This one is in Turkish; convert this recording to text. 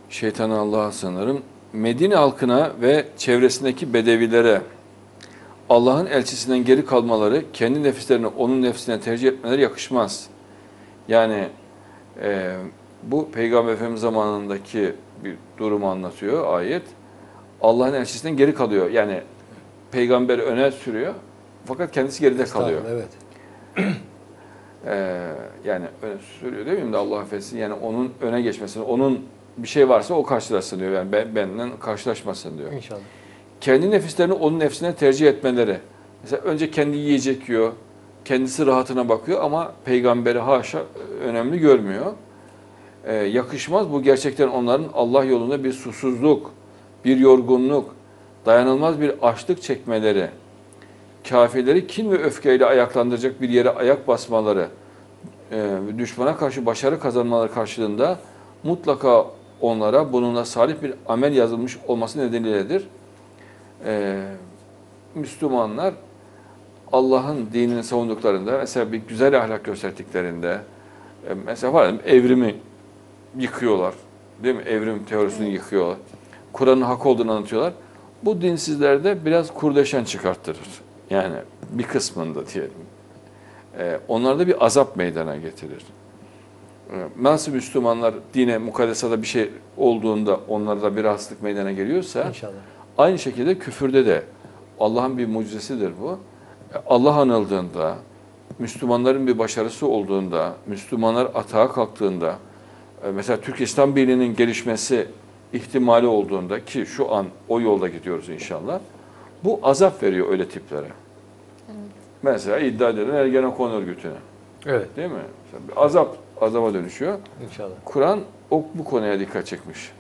Şeytanı Allah'a sığınırım. Medine halkına ve çevresindeki bedevilere Allah'ın elçisinden geri kalmaları, kendi nefislerini onun nefsine tercih etmeleri yakışmaz. Yani e, bu Peygamber Efendimiz zamanındaki bir durumu anlatıyor ayet. Allah'ın elçisinden geri kalıyor. Yani peygamberi öne sürüyor fakat kendisi geride kalıyor. Evet. Yani öne sürüyor demeyeyim de Allah affetsin. Yani onun öne geçmesini, onun bir şey varsa o karşılasın diyor. Yani benden karşılaşmasın diyor. İnşallah. Kendi nefislerini onun nefsine tercih etmeleri. Mesela önce kendi yiyecek yiyor, kendisi rahatına bakıyor ama peygamberi haşa önemli görmüyor. Yakışmaz. Bu gerçekten onların Allah yolunda bir susuzluk, bir yorgunluk, dayanılmaz bir açlık çekmeleri, kafirleri kin ve öfkeyle ayaklandıracak bir yere ayak basmaları, düşmana karşı başarı kazanmaları karşılığında mutlaka onlara bununla salih bir amel yazılmış olması nedeniyledir. Müslümanlar Allah'ın dinini savunduklarında, mesela bir güzel ahlak gösterdiklerinde, mesela var ya, evrimi yıkıyorlar, değil mi? Evrim teorisini yıkıyorlar. Kur'an'ın hak olduğunu anlatıyorlar. Bu dinsizlerde biraz kurdeşen çıkarttırır. Yani bir kısmında diyelim. Onlarda bir azap meydana getirir. Nasıl Müslümanlar dine, mukaddesata bir şey olduğunda onlarda bir rahatsızlık meydana geliyorsa, İnşallah. aynı şekilde küfürde de Allah'ın bir mucizesidir bu. Allah anıldığında, Müslümanların bir başarısı olduğunda, Müslümanlar atağa kalktığında, mesela Türk İslam Birliği'nin gelişmesi ihtimali olduğunda, ki şu an o yolda gidiyoruz inşallah, bu azap veriyor öyle tiplere. Evet. Mesela iddia edilen Ergenekon örgütüne. Evet. Değil mi? Mesela bir azaba dönüşüyor. İnşallah. Kur'an bu konuya dikkat çekmiş.